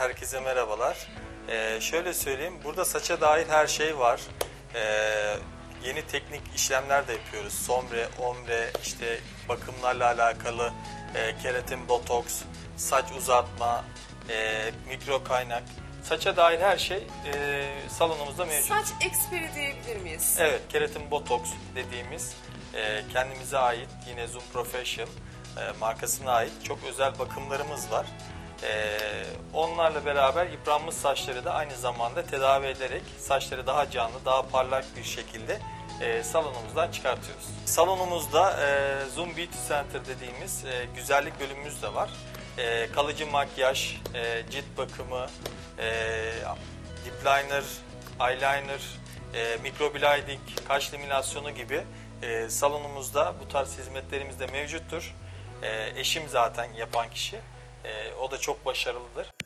herkese merhabalar. Şöyle söyleyeyim, burada saça dair her şey var. Yeni teknik işlemler de yapıyoruz. Sombre, ombre, işte bakımlarla alakalı keratin, botoks, saç uzatma, mikro kaynak. Saça dair her şey salonumuzda mevcut. Saç eksperi diyebilir miyiz? Evet, keratin botoks dediğimiz kendimize ait, yine Zoom Professional markasına ait çok özel bakımlarımız var. Onlarla beraber yıpranmış saçları da aynı zamanda tedavi ederek saçları daha canlı, daha parlak bir şekilde salonumuzdan çıkartıyoruz. Salonumuzda Zoom Beauty Center dediğimiz güzellik bölümümüz de var. Kalıcı makyaj, cilt bakımı, lip liner, eyeliner, microblading, kaş laminasyonu gibi salonumuzda bu tarz hizmetlerimiz de mevcuttur. Eşim zaten yapan kişi. O da çok başarılıdır.